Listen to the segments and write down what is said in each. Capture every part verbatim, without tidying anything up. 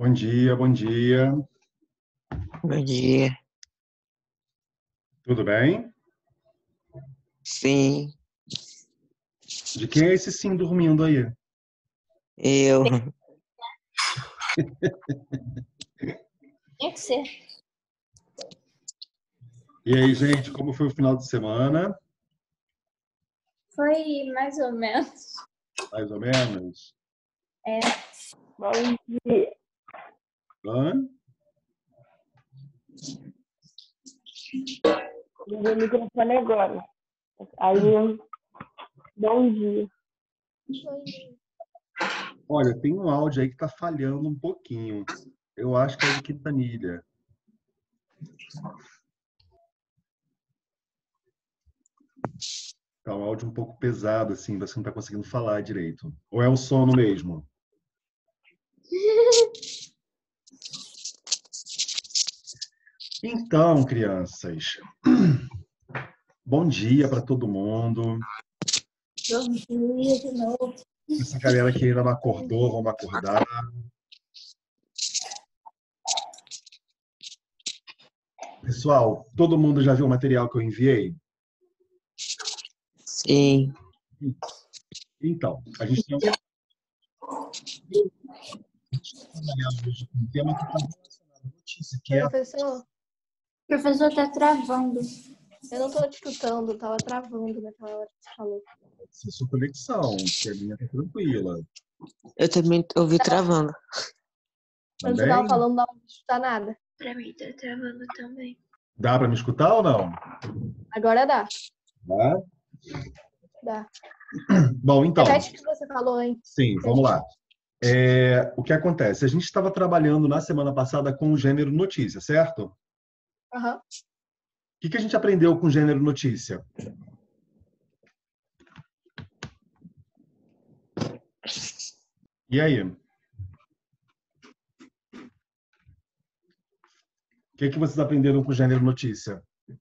Bom dia, bom dia. Bom dia. Tudo bem? Sim, De quem é esse sim dormindo aí? eu. Tinha que ser. E aí, gente, como foi o final de semana? Foi mais ou menos. Mais ou menos? É. Bom dia. Hã? Liguei o microfone agora. Aí, bom dia. Foi. Olha, tem um áudio aí que tá falhando um pouquinho. Eu acho que é de Quintanilha. Tá um áudio um pouco pesado, assim, você não tá conseguindo falar direito. Ou é o sono mesmo? Então, crianças, bom dia para todo mundo. Bom dia de novo. Essa galera que ainda não acordou, vamos acordar. Pessoal, todo mundo já viu o material que eu enviei? Sim. Então, a gente tem um trabalhar hoje com um tema que está relacionado à notícia, que é a... Professor, o professor tá travando. Eu não tô te escutando, tava travando naquela hora que você falou. a sua conexão, que a minha está tranquila. Eu também ouvi travando. Quando você Também? tava falando, não escutar nada. Pra mim tá travando também. Dá para me escutar ou não? Agora dá. Dá? Dá. Bom, então, Repete o que você falou, hein? sim, vamos lá. É, o que acontece? A gente estava trabalhando na semana passada com o gênero notícia, certo? Aham. O que, que a gente aprendeu com o gênero notícia? E aí? O que, que vocês aprenderam com o gênero notícia?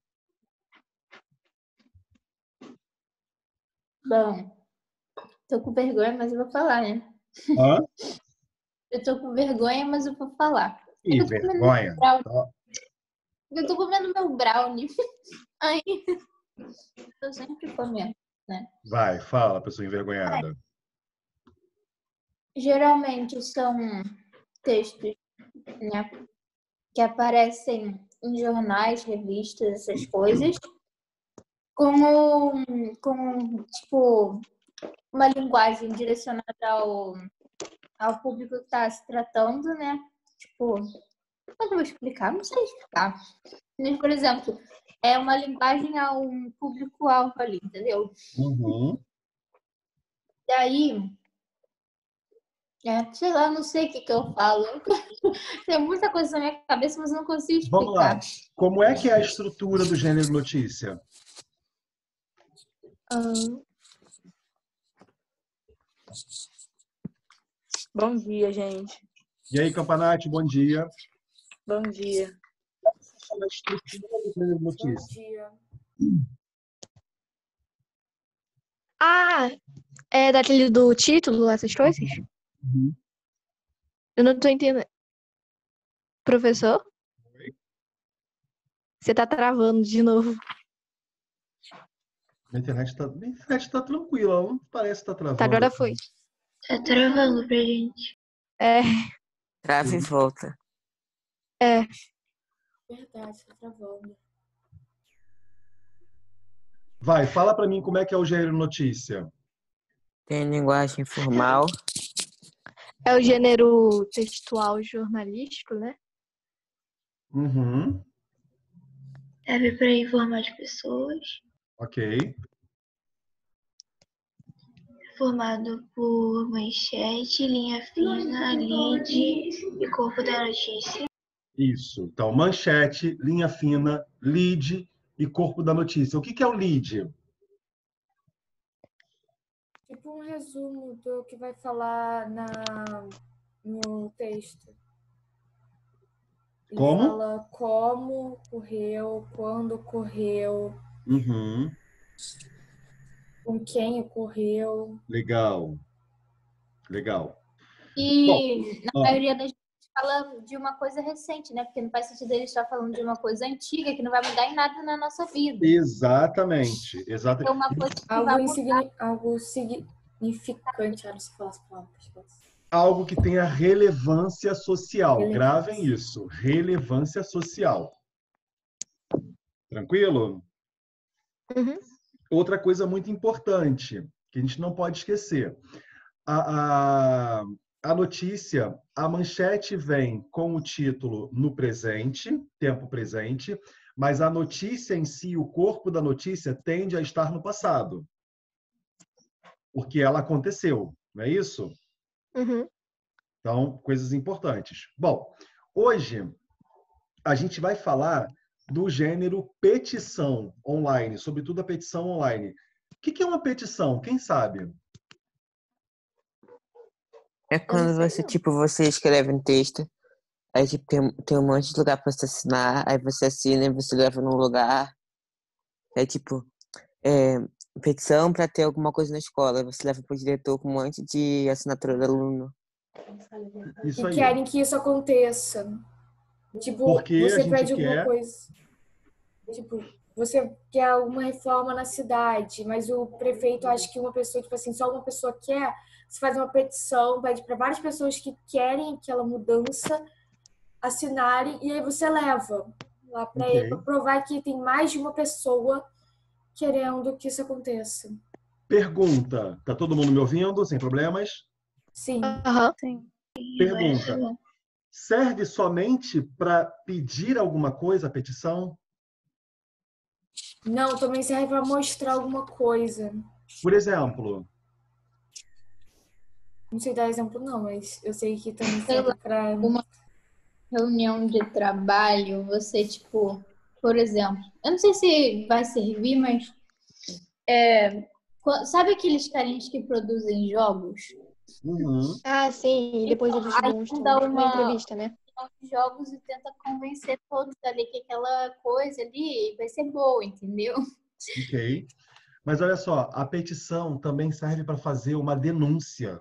Bom, tô com vergonha, mas eu vou falar, né? Hã? Eu tô com vergonha, mas eu vou falar. Que Eu tô comendo vergonha. meu brownie. Eu tô comendo meu brownie. Aí, tô sempre comendo, né? Vai, fala, pessoa envergonhada. Geralmente são textos, né, que aparecem em jornais, revistas, essas coisas, com, com tipo, uma linguagem direcionada ao, ao público que está se tratando, né? Tipo, como é que eu vou explicar? Não sei explicar. Mas, por exemplo, é uma linguagem a um público-alvo ali, entendeu? Uhum. Daí, é, sei lá, não sei o que, que eu falo. Tem muita coisa na minha cabeça, mas eu não consigo Vamos lá. explicar. Como é que é a estrutura do gênero notícia? Ahn, Bom dia, gente. E aí, Campanati, bom dia. Bom dia. Qual é a estrutura do gênero Bom notícia? dia. Ah, é daquele do título, essas coisas? Uhum. Eu não tô entendendo. Professor? Oi? Você tá travando de novo. A internet está internet tá tranquila, ela não parece estar travando. Tá, agora foi. Tá travando pra gente. É, Trava e volta. é. Verdade, tá travando. Vai, fala para mim como é que é o gênero notícia. Tem linguagem formal. É o gênero textual jornalístico, né? Uhum. Serve pra informar as pessoas. Ok. Formado por manchete, linha fina, lead e corpo da notícia. Isso. Então, manchete, linha fina, lead e corpo da notícia. O que que é o lead? Tipo um resumo do que vai falar na, no texto. Ele Como? fala como ocorreu, quando ocorreu, Uhum. com quem ocorreu. Legal. Legal. Bom, E na ó, maioria das vezes fala de uma coisa recente, né? Porque não faz sentido ele estar falando de uma coisa antiga que não vai mudar em nada na nossa vida. Exatamente, É exatamente. uma coisa que Algo, vai mudar. insigni... Algo significante. Ah, não sei falar as palavras. Algo que tenha relevância social. Relevância. Gravem isso. Relevância social. Tranquilo? Uhum. Outra coisa muito importante, que a gente não pode esquecer. A, a, a notícia, a manchete vem com o título no presente, tempo presente, mas a notícia em si, o corpo da notícia, tende a estar no passado. Porque ela aconteceu, não é isso? Uhum. Então, coisas importantes. Bom, hoje a gente vai falar do gênero petição online, sobretudo a petição online. O que é uma petição? Quem sabe? É quando sei, você, não. tipo, você escreve um texto, aí tipo, tem, tem um monte de lugar pra você assinar, aí você assina e você leva num lugar. É tipo, é, petição pra ter alguma coisa na escola, aí você leva pro diretor com um monte de assinatura do aluno. Isso E aí. querem que isso aconteça. Tipo, Porque a você gente pede alguma quer... coisa. Tipo, você quer alguma reforma na cidade, mas o prefeito acha que uma pessoa, tipo assim, só uma pessoa quer. Você faz uma petição, pede para várias pessoas que querem aquela mudança assinarem, e aí você leva lá para Ok. ele, para provar que tem mais de uma pessoa querendo que isso aconteça. Pergunta. Tá todo mundo me ouvindo, sem problemas? Sim. Aham. Pergunta. Serve somente para pedir alguma coisa, a petição? Não, também serve para mostrar alguma coisa. Por exemplo, Não sei dar exemplo, não, mas eu sei que também Sei serve lá, para. uma reunião de trabalho, você, tipo, por exemplo, eu não sei se vai servir, mas é, qu- sabe aqueles carinhas que produzem jogos? uhum, Ah, sim. E depois eles Aí mostram dá na uma entrevista, né? jogos e tenta convencer todos ali que aquela coisa ali vai ser boa, entendeu? ok. Mas olha só, a petição também serve para fazer uma denúncia.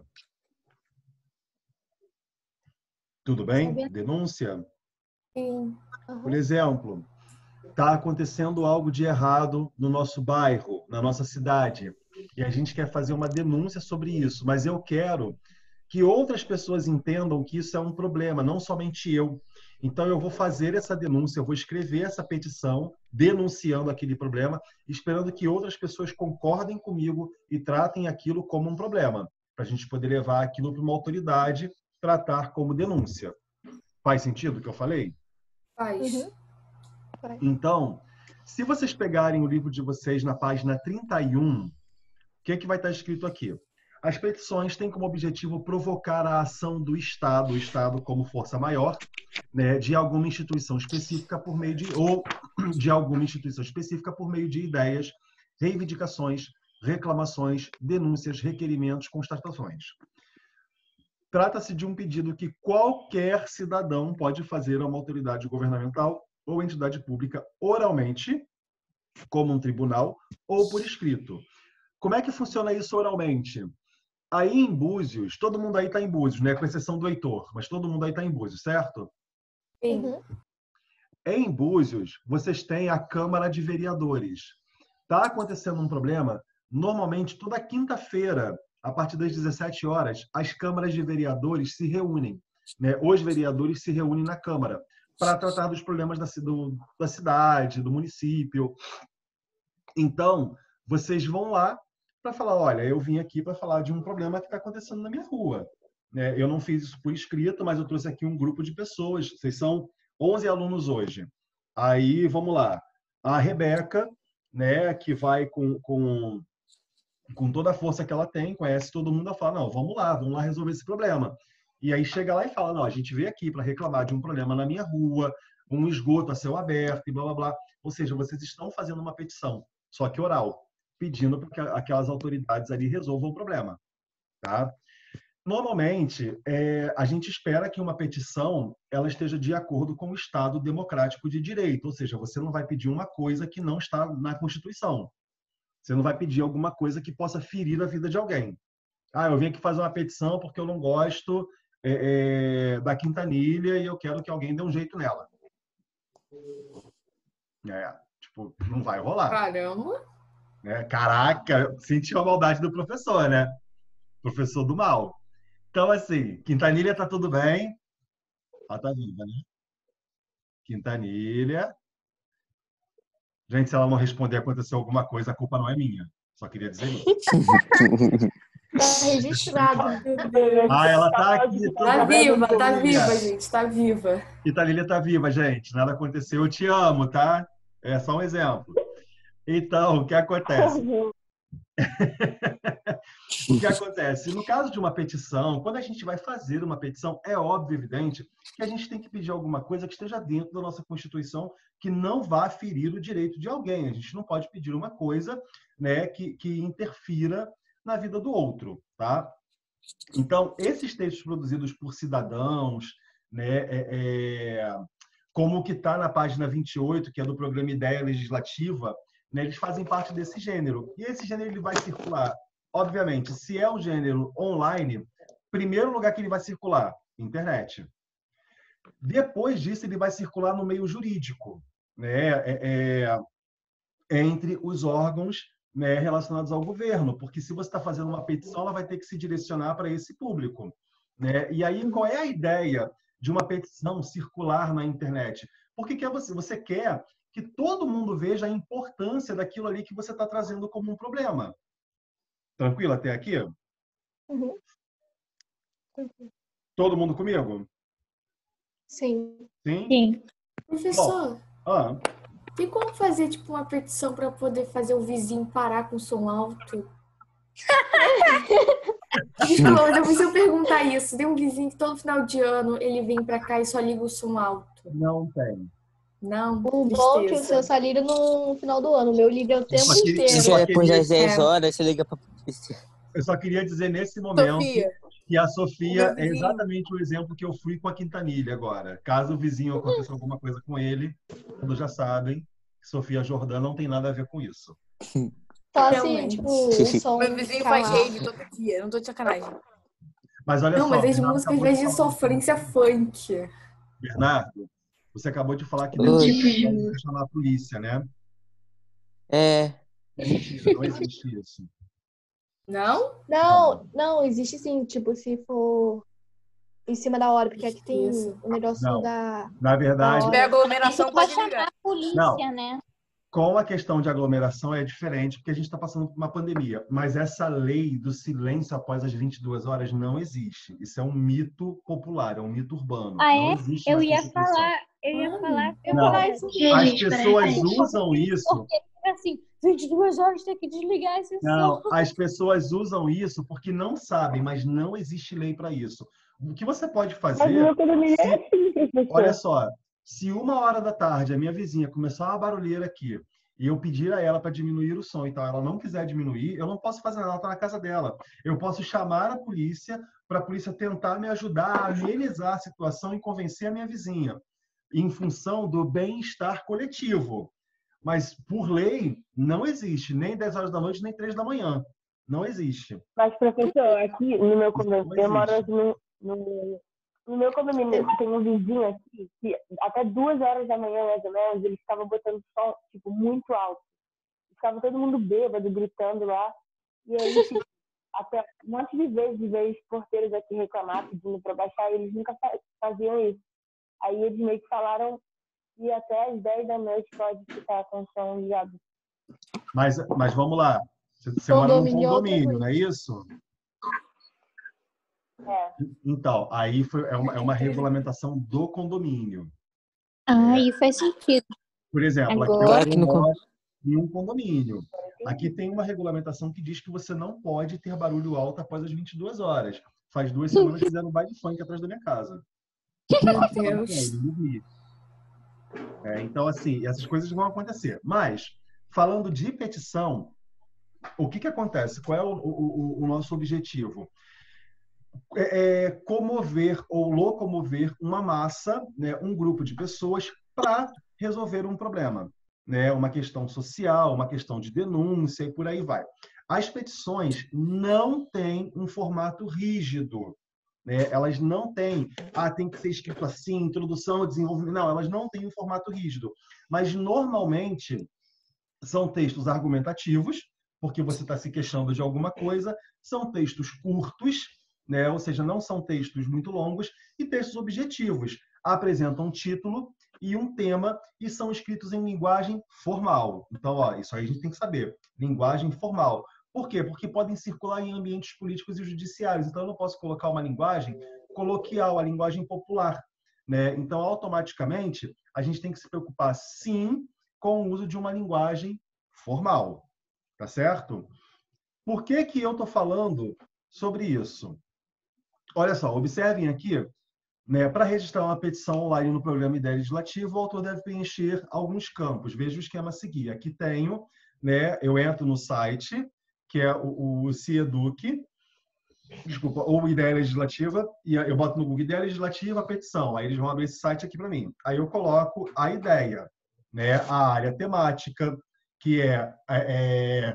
Tudo bem? Sabe? Denúncia. Sim. Por exemplo, está acontecendo algo de errado no nosso bairro, na nossa cidade, e a gente quer fazer uma denúncia sobre isso, mas eu quero que outras pessoas entendam que isso é um problema, não somente eu. Então, eu vou fazer essa denúncia, eu vou escrever essa petição denunciando aquele problema, esperando que outras pessoas concordem comigo e tratem aquilo como um problema, para a gente poder levar aquilo para uma autoridade, tratar como denúncia. Faz sentido o que eu falei? Faz. Uhum. Então, se vocês pegarem o livro de vocês na página trinta e um, o que, é que vai estar escrito aqui? As petições têm como objetivo provocar a ação do Estado, o Estado como força maior, né, de alguma instituição específica por meio de, ou de alguma instituição específica por meio de ideias, reivindicações, reclamações, denúncias, requerimentos, constatações. Trata-se de um pedido que qualquer cidadão pode fazer a uma autoridade governamental ou entidade pública oralmente, como um tribunal, ou por escrito. Como é que funciona isso oralmente? Aí em Búzios, todo mundo aí está em Búzios, né? Com exceção do Heitor, mas todo mundo aí está em Búzios, certo? Sim. Uhum. Em Búzios, vocês têm a Câmara de Vereadores. Está acontecendo um problema, normalmente toda quinta-feira, a partir das dezessete horas, as câmaras de vereadores se reúnem, né? Os vereadores se reúnem na Câmara para tratar dos problemas da, do, da cidade, do município. Então, vocês vão lá para falar, olha, eu vim aqui para falar de um problema que está acontecendo na minha rua. Né? Eu não fiz isso por escrito, mas eu trouxe aqui um grupo de pessoas. Vocês são onze alunos hoje. Aí, vamos lá. A Rebeca, né, que vai com, com, com toda a força que ela tem, conhece todo mundo, ela fala, não, vamos lá, vamos lá resolver esse problema. E aí chega lá e fala, não, a gente veio aqui para reclamar de um problema na minha rua, um esgoto a céu aberto e blá, blá, blá. Ou seja, vocês estão fazendo uma petição, só que oral, pedindo para que aquelas autoridades ali resolvam o problema. Tá? Normalmente, é, a gente espera que uma petição ela esteja de acordo com o Estado democrático de direito, ou seja, você não vai pedir uma coisa que não está na Constituição. Você não vai pedir alguma coisa que possa ferir a vida de alguém. Ah, eu vim aqui fazer uma petição porque eu não gosto é, é, da Quintanilha e eu quero que alguém dê um jeito nela. É, tipo, não vai rolar. Caramba. Né? Caraca, sentiu a maldade do professor, né? Professor do mal. Então, assim, Quintanilha tá tudo bem. Ela tá viva, né? Quintanilha. Gente, se ela não responder, aconteceu alguma coisa, a culpa não é minha. Só queria dizer isso. Tá registrado. Meu Deus. Ah, ela tá aqui. Tá tudo bem, viva, tá Quintanilha? viva, gente, tá viva. Quintanilha tá viva, gente. Nada aconteceu. Eu te amo, tá? É só um exemplo. Então, o que acontece? O que acontece? No caso de uma petição, quando a gente vai fazer uma petição, é óbvio, evidente, que a gente tem que pedir alguma coisa que esteja dentro da nossa Constituição, que não vá ferir o direito de alguém. A gente não pode pedir uma coisa, né, que, que interfira na vida do outro, tá? Então, esses textos produzidos por cidadãos, né, é, é, como o que está na página vinte e oito, que é do programa Ideia Legislativa, né, eles fazem parte desse gênero. E esse gênero ele vai circular, obviamente, se é um gênero online, primeiro lugar que ele vai circular, internet. Depois disso, ele vai circular no meio jurídico, né, é, é, entre os órgãos, né, relacionados ao governo, porque se você está fazendo uma petição, ela vai ter que se direcionar para esse público. Né? E aí, qual é a ideia de uma petição circular na internet? Porque que é você, você quer que todo mundo veja a importância daquilo ali que você está trazendo como um problema. Tranquilo até aqui? Uhum. Todo mundo comigo? Sim. Sim? Sim. Professor, Ah, tem como fazer tipo uma petição para poder fazer o vizinho parar com o som alto? Desculpa, mas eu preciso perguntar isso. Tem um vizinho que todo final de ano ele vem pra cá e só liga o som alto. não tem. Não, O bom é que o tristeza. seu só liga no final do ano. O meu liga o tempo só queria- inteiro. só Depois das dez É. horas, você liga pra polícia. Eu só queria dizer nesse momento Sofia, que a Sofia Meu é vizinho. exatamente o exemplo que eu fui com a Quintanilha agora. Caso o vizinho aconteça alguma coisa com ele, todos já sabem que Sofia Jordã não tem nada a ver com isso. Só assim, Realmente. tipo, o som meu vizinho fica faz lá. rave todo dia, não tô de sacanagem. Mas olha Não, só, mas as Bernardo músicas acabou de de falar- sofrência funk. Bernardo, você acabou de falar que Oi. dentro do vai chamar a polícia, né? É, É mentira, não existe isso. Não? Não, não, existe sim, tipo, se for em cima da hora, porque aqui tem Isso. o negócio Não. da. Na verdade, Da Tiver hora. aglomeração, Vai pode chamar ligar. a polícia, Não. né? com a questão de aglomeração é diferente, porque a gente está passando por uma pandemia. Mas essa lei do silêncio após as vinte e duas horas não existe. Isso é um mito popular, é um mito urbano. Ah, não é? existe Eu na ia Constituição. falar, eu ia Mano, falar. Eu Não. falar isso Que, As gente, peraí, pessoas peraí. usam isso. Porque, assim, vinte e duas horas tem que desligar esse Não, som. as pessoas usam isso porque não sabem, mas não existe lei para isso. O que você pode Mas o fazer, meu condomínio é se- assim, professor. olha só, se uma hora da tarde a minha vizinha começar uma barulheira aqui e eu pedir a ela para diminuir o som e tal, ela não quiser diminuir, eu não posso fazer nada, ela está na casa dela. Eu posso chamar a polícia para a polícia tentar me ajudar a amenizar a situação e convencer a minha vizinha, em função do bem-estar coletivo. Mas, por lei, não existe nem dez horas da noite, nem três da manhã. Não existe. Mas, professor, aqui no meu Isso condomínio, não eu moro existe. no, no, no meu condomínio, tem um vizinho aqui que até duas horas da manhã, mais ou menos, ele ficava botando som, tipo, muito alto. Ficava todo mundo bêbado, gritando lá. E aí, tipo, até um monte de vezes veio os porteiros aqui reclamar, pedindo pra baixar, e eles nunca fa- faziam isso. Aí eles meio que falaram que até às dez da noite pode ficar com som ligado. Mas, mas vamos lá. Você, você mora num Condomínio é outra condomínio, coisa. não é isso? É. Então, aí foi, é, uma, é uma regulamentação do condomínio. Ah, aí faz sentido. Por exemplo, aqui Agora- eu moro em um condomínio. Aqui tem uma regulamentação que diz que você não pode ter barulho alto após as vinte e duas horas. Faz duas semanas que fizeram um baile funk atrás da minha casa. Meu Deus. É, então, assim, essas coisas vão acontecer. Mas, falando de petição, o que, que acontece? Qual é o, o, o nosso objetivo? É, é comover ou locomover uma massa, né, um grupo de pessoas para resolver um problema, né, uma questão social, uma questão de denúncia e por aí vai. As petições não têm um formato rígido, né? Elas não têm, ah, tem que ser escrito assim, introdução, desenvolvimento. Não, elas não têm um formato rígido. Mas, normalmente, são textos argumentativos, porque você está se queixando de alguma coisa, são textos curtos, né? Ou seja, não são textos muito longos, e textos objetivos. Apresentam um título e um tema e são escritos em linguagem formal. Então, ó, isso aí a gente tem que saber. Linguagem formal. Por quê? Porque podem circular em ambientes políticos e judiciários. Então, eu não posso colocar uma linguagem coloquial, a linguagem popular, né? Então, automaticamente, a gente tem que se preocupar, sim, com o uso de uma linguagem formal. Tá certo? Por que que eu estou falando sobre isso? Olha só, observem aqui, né, para registrar uma petição online no programa Ideia Legislativa, o autor deve preencher alguns campos. Veja o esquema a seguir. Aqui tenho, né, eu entro no site, que é o, o Cieduc, desculpa, ou Ideia Legislativa, e eu boto no Google Ideia Legislativa, petição. Aí eles vão abrir esse site aqui para mim. Aí eu coloco a ideia, né, a área temática, que é... é...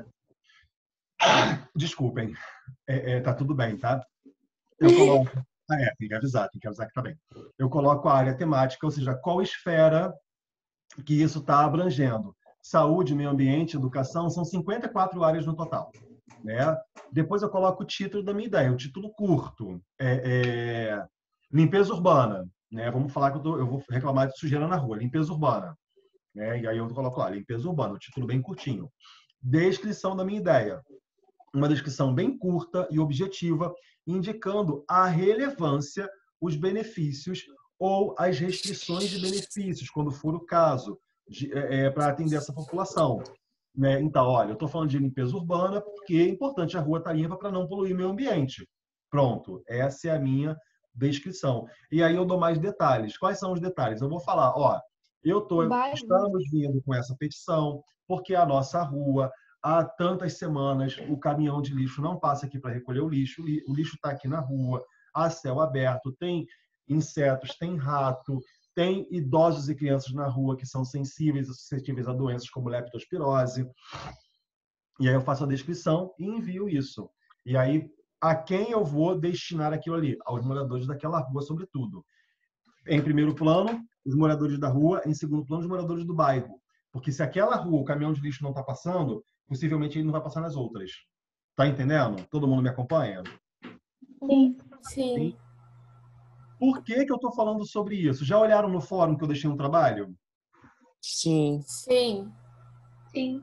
Desculpem, é, é, tá tudo bem, tá? Eu coloco... Ah, é, tem que avisar, tem que avisar que tá bem. Eu coloco a área temática, ou seja, qual esfera que isso está abrangendo. Saúde, meio ambiente, educação, são cinquenta e quatro áreas no total, né? Depois eu coloco o título da minha ideia, o título curto. É, é... Limpeza urbana, né? Vamos falar que eu, tô, eu vou reclamar de sujeira na rua. Limpeza urbana, né? E aí eu coloco lá, limpeza urbana, o título bem curtinho. Descrição da minha ideia. Uma descrição bem curta e objetiva, indicando a relevância, os benefícios ou as restrições de benefícios, quando for o caso, é, para atender essa população. Né? Então, olha, eu estou falando de limpeza urbana porque é importante a rua estar limpa para não poluir o meio ambiente. Pronto, essa é a minha descrição. E aí eu dou mais detalhes. Quais são os detalhes? Eu vou falar, ó, eu tô, estamos vindo com essa petição porque a nossa rua... Há tantas semanas o caminhão de lixo não passa aqui para recolher o lixo, o lixo está aqui na rua, há céu aberto, tem insetos, tem rato, tem idosos e crianças na rua que são sensíveis e suscetíveis a doenças como leptospirose. E aí eu faço a descrição e envio isso. E aí, a quem eu vou destinar aquilo ali? Aos moradores daquela rua, sobretudo. Em primeiro plano, os moradores da rua, em segundo plano, os moradores do bairro. Porque se aquela rua, o caminhão de lixo não está passando, possivelmente ele não vai passar nas outras. Tá entendendo? Todo mundo me acompanha? Sim. Sim. Sim. Por que que eu estou falando sobre isso? Já olharam no fórum que eu deixei um trabalho? Sim. Sim. Sim.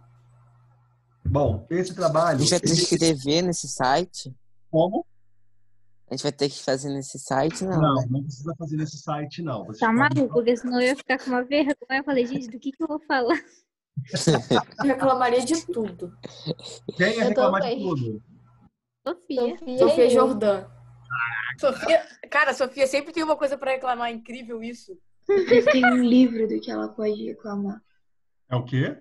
Bom, esse trabalho... A gente vai ter que escrever nesse site? Como? A gente vai ter que fazer nesse site, não? Não, né? não precisa fazer nesse site, não. Vocês Tá podem- maluco? Porque senão eu ia ficar com uma vergonha. Eu falei, gente, do que que eu vou falar? Eu reclamaria de tudo. Quem ia Eu reclamar de também. tudo? Sofia. Sofia, Sofia e eu. Jordan. Sofia, cara, a Sofia sempre tem uma coisa pra reclamar, incrível isso. Eu tenho um livro do que ela pode reclamar. É o quê?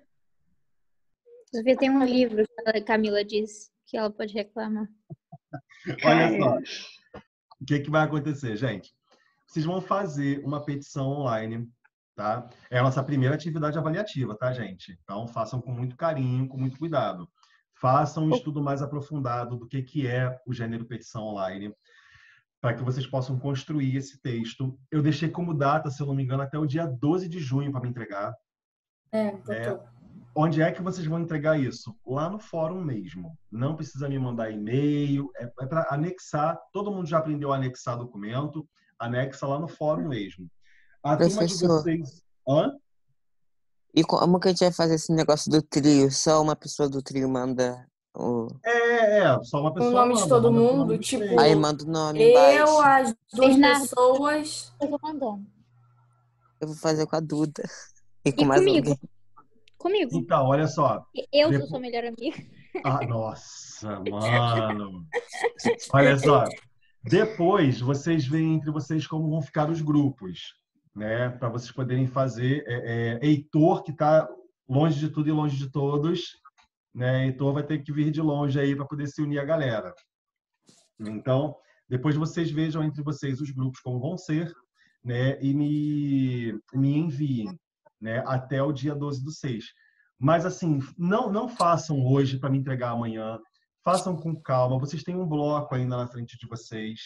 Sofia tem um livro que a Camila disse que ela pode reclamar. Olha Cara, só. O que que vai acontecer, gente? Vocês vão fazer uma petição online, tá? É a nossa primeira atividade avaliativa, tá, gente? Então, façam com muito carinho, com muito cuidado. Façam um estudo mais aprofundado do que que é o gênero petição online, para que vocês possam construir esse texto. Eu deixei como data, se eu não me engano, até o dia doze de junho para me entregar. É, botou. Onde é que vocês vão entregar isso? Lá no fórum mesmo. Não precisa me mandar e-mail. É, é para anexar. Todo mundo já aprendeu a anexar documento. Anexa lá no fórum mesmo. A turma de Professor. vocês... Hã? E como que a gente vai fazer esse negócio do trio? Só uma pessoa do trio manda o... É, é. Só uma pessoa nome de manda, todo manda pelo mundo, nome dos tipo, três. Aí manda o nome Eu, embaixo. as duas Bernardo. pessoas. Eu tô mandando. Eu vou fazer com a Duda. E com E mais comigo? alguém. Comigo. Então, olha só. Eu sou Depois- sua melhor amiga. Ah, nossa, mano. Olha só. Depois, vocês veem entre vocês como vão ficar os grupos, né? Para vocês poderem fazer. É, é, Heitor, que está longe de tudo e longe de todos, né? Heitor vai ter que vir de longe aí para poder se unir a galera. Então, depois vocês vejam entre vocês os grupos como vão ser, né? E me, me enviem, né? Até o dia doze do seis. Mas, assim, não, não façam hoje para me entregar amanhã. Façam com calma. Vocês têm um bloco ainda na frente de vocês,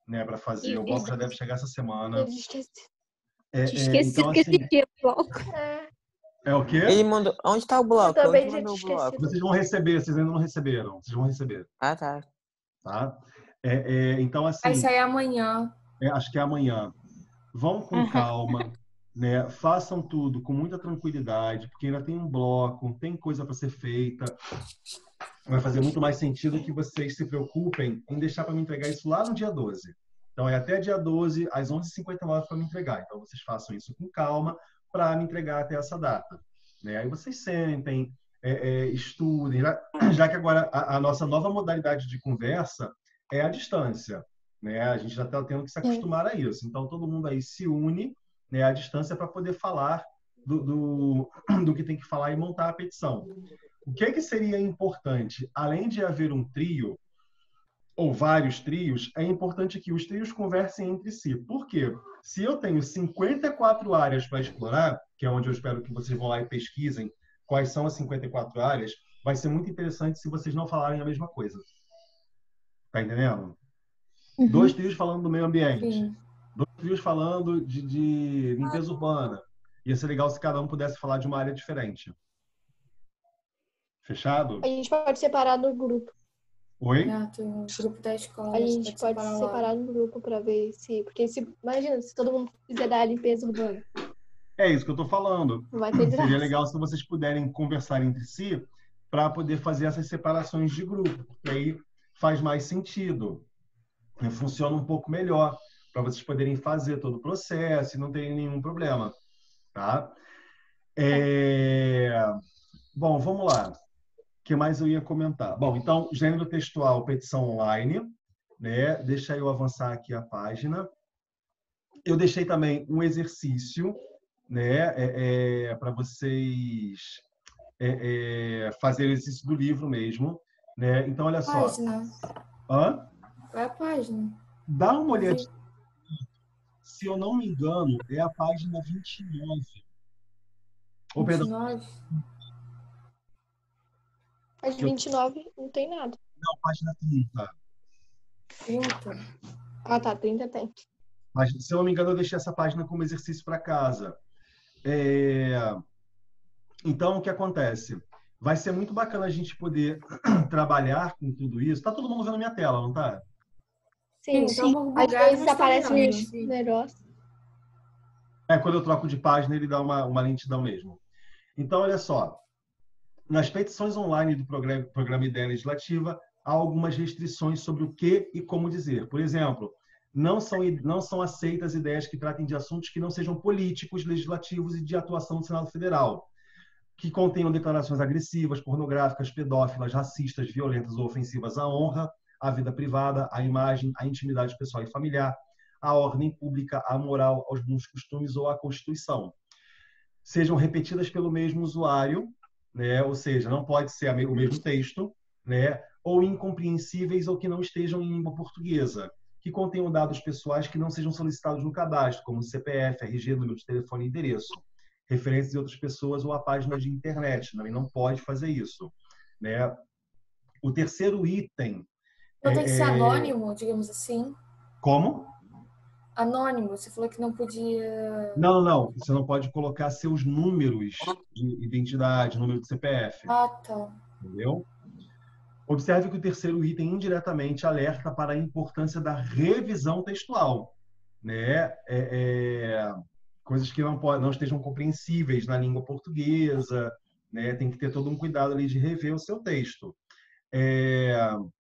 né, para fazer. Ih, O bloco já verdade. deve chegar essa semana. Eu esqueci. É, Tinha é, esquecido então, que assim, existia bloco. É, é o quê? Ele mandou. Onde tá o eu bloco? também Onde já mandou o tinha bloco? esquecido. Vocês vão receber, vocês ainda não receberam. Vocês vão receber, Ah, tá. tá? É, é, então, Vai assim, sair amanhã. é, acho que é amanhã. Vão com Aham. calma, né? Façam tudo com muita tranquilidade, porque ainda tem um bloco, tem coisa para ser feita. Vai fazer muito mais sentido que vocês se preocupem em deixar para me entregar isso lá no dia doze. Então, é até dia doze, às onze e cinquenta e nove, para me entregar. Então, vocês façam isso com calma para me entregar até essa data, né? Aí vocês sentem, é, é, estudem, já, já que agora a, a nossa nova modalidade de conversa é a distância, né? A gente já está tendo que se acostumar a isso. Então, todo mundo aí se une, né, à distância para poder falar do, do, do que tem que falar e montar a petição. O que, que seria importante? Além de haver um trio, ou vários trios, é importante que os trios conversem entre si. Por quê? Se eu tenho cinquenta e quatro áreas para explorar, que é onde eu espero que vocês vão lá e pesquisem quais são as cinquenta e quatro áreas, vai ser muito interessante se vocês não falarem a mesma coisa. Tá entendendo? Uhum. Dois trios falando do meio ambiente. Sim. Dois trios falando de, de limpeza urbana. Ia ser legal se cada um pudesse falar de uma área diferente. Fechado? A gente pode separar no grupo. Oi? É, tem um grupo da escola. A você gente pode separar lá. separar no grupo pra ver se. Porque se. Imagina, se todo mundo fizer da limpeza urbana. É isso que eu tô falando. Não vai ter graça. Seria legal se vocês puderem conversar entre si para poder fazer essas separações de grupo, porque aí faz mais sentido. Funciona um pouco melhor para vocês poderem fazer todo o processo e não terem nenhum problema, tá? É... Bom, vamos lá. O que mais eu ia comentar? Bom, então, gênero textual, petição online, né? Deixa eu avançar aqui a página. Eu deixei também um exercício, né? É, é, para vocês é, é, fazerem o exercício do livro mesmo, né? Então, olha só. Página. Hã? Qual é a página? Dá uma olhadinha. Se eu não me engano, é a página vinte e nove. Ou, perdão, vinte e nove? Mas vinte e nove não tem nada. não, página trinta. trinta. Ah, tá. trinta tem. Mas, se eu não me engano, eu deixei essa página como exercício para casa. É... Então, o que acontece? Vai ser muito bacana a gente poder trabalhar com tudo isso. Tá todo mundo vendo minha tela, não tá? Sim, Sim, então vamos Às bugar vezes no aparece Instagram. um negócio. É, quando eu troco de página, ele dá uma, uma lentidão mesmo. Então, olha só. Nas petições online do programa, programa Ideia Legislativa, há algumas restrições sobre o que e como dizer. Por exemplo, não são, não são aceitas ideias que tratem de assuntos que não sejam políticos, legislativos e de atuação do Senado Federal, que contenham declarações agressivas, pornográficas, pedófilas, racistas, violentas ou ofensivas à honra, à vida privada, à imagem, à intimidade pessoal e familiar, à ordem pública, à moral, aos bons costumes ou à Constituição. Sejam repetidas pelo mesmo usuário, né? Ou seja, não pode ser o mesmo texto, né? Ou incompreensíveis ou que não estejam em língua portuguesa, que contenham dados pessoais que não sejam solicitados no cadastro, como C P F, R G, número de telefone e endereço, referências de outras pessoas ou a página de internet. Também não pode fazer isso, né? O terceiro item... Não tem que ser é... anônimo, digamos assim? Como? Anônimo, você falou que não podia... Não, não. Você não pode colocar seus números de identidade, número de C P F. Ah, tá. Entendeu? Observe que o terceiro item indiretamente alerta para a importância da revisão textual, né? É, é, coisas que não, pode, não estejam compreensíveis na língua portuguesa, né? Tem que ter todo um cuidado ali de rever o seu texto. É,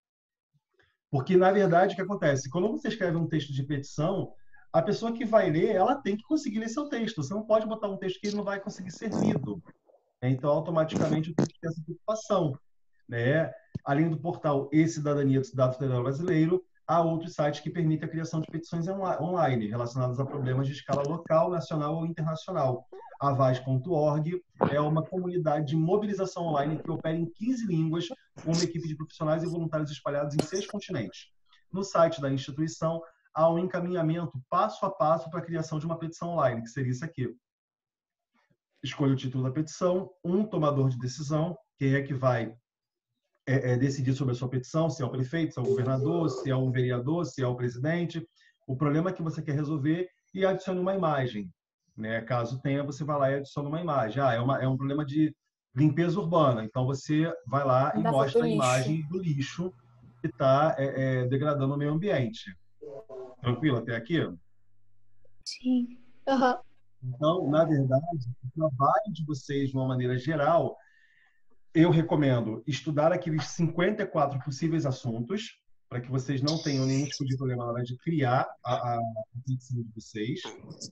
porque, na verdade, o que acontece? Quando você escreve um texto de petição, a pessoa que vai ler, ela tem que conseguir ler seu texto. Você não pode botar um texto que ele não vai conseguir ser lido. Então, automaticamente, eu tenho que ter essa preocupação, né? Além do portal E-Cidadania do Cidadão Federal Brasileiro, há outros sites que permitem a criação de petições online relacionadas a problemas de escala local, nacional ou internacional. A vaz ponto org é uma comunidade de mobilização online que opera em quinze línguas, com uma equipe de profissionais e voluntários espalhados em seis continentes. No site da instituição, há um encaminhamento passo a passo para a criação de uma petição online, que seria isso aqui. Escolha o título da petição, um tomador de decisão, quem é que vai é, é, decidir sobre a sua petição, se é o prefeito, se é o governador, se é o vereador, se é o presidente. O problema que você quer resolver e adicione uma imagem, né? Caso tenha, você vai lá e adiciona uma imagem. Ah, é, uma, é um problema de limpeza urbana. Então, você vai lá e Da foto mostra do a lixo. imagem do lixo que está é, é, degradando o meio ambiente. Tranquilo até aqui? Sim. Aham. Então, na verdade, o trabalho de vocês, de uma maneira geral, eu recomendo estudar aqueles cinquenta e quatro possíveis assuntos, para que vocês não tenham nenhum tipo de problema na hora de criar a, a, a petição de vocês.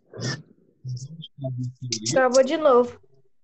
Travou de novo.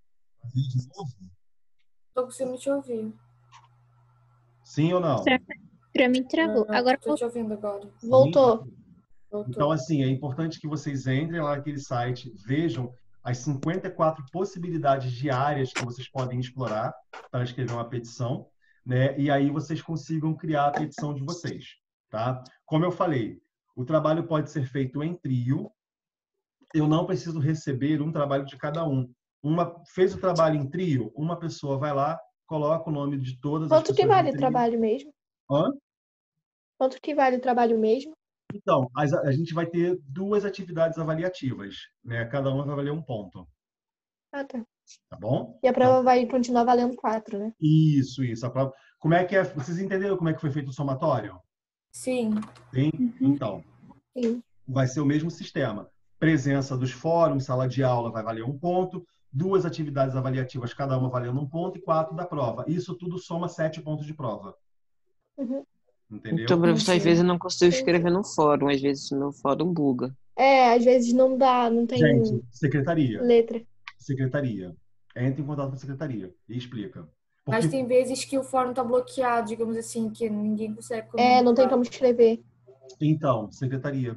Tô conseguindo te ouvir. Sim ou não? Pra, pra mim travou. Não, Agora tô te ouvindo agora. Voltou. Voltou. Então, assim, é importante que vocês entrem lá naquele site, vejam as cinquenta e quatro possibilidades de áreas que vocês podem explorar para escrever uma petição, né? E aí vocês consigam criar a petição de vocês, tá? Como eu falei, o trabalho pode ser feito em trio. Eu não preciso receber um trabalho de cada um. Uma fez o trabalho em trio, uma pessoa vai lá, coloca o nome de todas as Quanto pessoas que vale do o trio. trabalho mesmo? Hã? Quanto que vale o trabalho mesmo? Então, as- a gente vai ter duas atividades avaliativas, né? Cada uma vai valer um ponto, Ah, tá. tá bom? E a prova Então, vai continuar valendo quatro, né? isso, isso. A prova... Como é que é? Vocês entenderam como é que foi feito o somatório? Sim. Sim? Então, Sim. vai ser o mesmo sistema. Presença dos fóruns, sala de aula vai valer um ponto, duas atividades avaliativas, cada uma valendo um ponto, e quatro da prova. Isso tudo soma sete pontos de prova. Uhum. Entendeu? Então, professor, às Sim. vezes eu não consigo escrever no fórum, às vezes no fórum buga. É, às vezes não dá, não tem Gente, secretaria. letra. Secretaria. Entre em contato com a secretaria e explica. Mas Porque, tem vezes que o fórum tá bloqueado, digamos assim, que ninguém consegue É, não tem comunicar. como escrever. então, secretaria.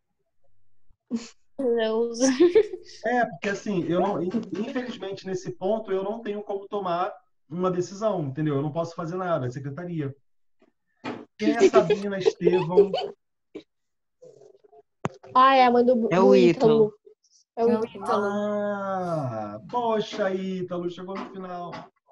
Deus. É, porque assim, eu não, infelizmente, nesse ponto, eu não tenho como tomar uma decisão, entendeu? Eu não posso fazer nada, é secretaria. Quem é Sabrina Estevão? Ah, é a mãe do, É do o Ítalo. Ítalo. É o É o Ítalo. Ítalo. Ah, poxa, Ítalo, chegou no final.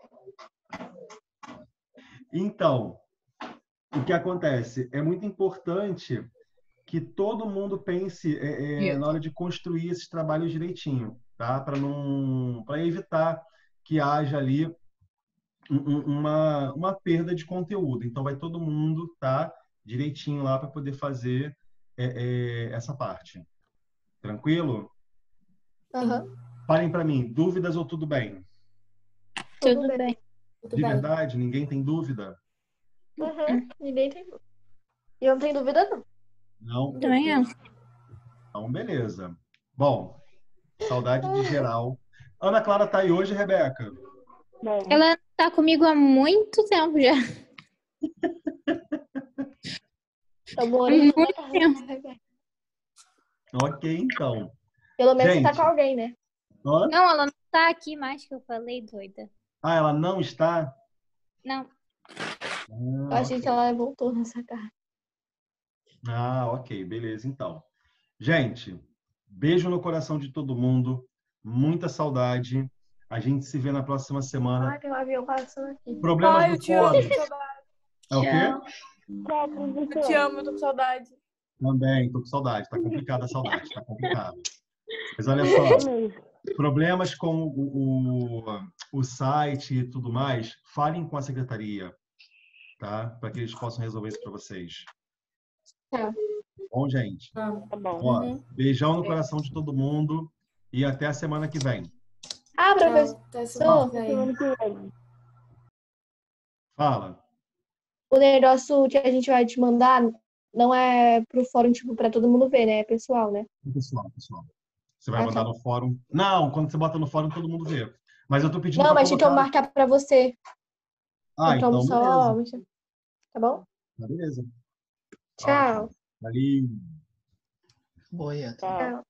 Então, o que acontece? É muito importante que todo mundo pense é, é, na hora de construir esses trabalhos direitinho, tá? Para não, para evitar que haja ali um- um- uma, uma perda de conteúdo. Então, vai todo mundo tá direitinho lá para poder fazer é, é, essa parte. Tranquilo? Aham. Falem para mim, dúvidas ou tudo bem? Tudo bem. Tudo De bem. verdade? Ninguém tem dúvida? Uhum. Ninguém tem dúvida. E eu não tenho dúvida, não. Não? Também não. Então, beleza. Bom, saudade de geral. Ana Clara tá aí hoje, Rebeca? Bem, Ela tá comigo há muito tempo já. Tô morando Muito na casa da Rebeca. Ok, então. Pelo menos você tá Gente. com alguém, né? Hã? Não, ela não tá aqui mais que eu falei, doida. Ah, ela não está? Não. Eu Ah, achei ok. que ela voltou nessa casa. Ah, ok, beleza, então. Gente, beijo no coração de todo mundo, muita saudade. A gente se vê na próxima semana. Ai, tem um avião passando aqui. Problemas Ai, eu no te amo, fórum. tô com saudade. É o quê? Eu te amo, eu tô com saudade. Também, tô com saudade. Tá complicada a saudade, tá complicado. Mas olha só, problemas com o, o, o site e tudo mais, falem com a secretaria, tá? Para que eles possam resolver isso para vocês. Tá. Bom, gente? Tá. tá bom. Ó, Uhum. beijão no coração de todo mundo e até a semana que vem. Ah, Tchau. professor, Até semana que vem. Semana que vem. Fala. o negócio que a gente vai te mandar não é pro fórum, tipo, pra todo mundo ver, né? É pessoal, né? Pessoal, pessoal. Você vai Ah, mandar tá. no fórum. Não, quando você bota no fórum, todo mundo vê. Mas eu tô pedindo Não, para mas tinha que eu colocar... marcar pra você. Ah, então, então só. beleza. Tá bom? Tá, beleza. Tchau. Ótimo. Valeu. Boa, Tchau. Tchau.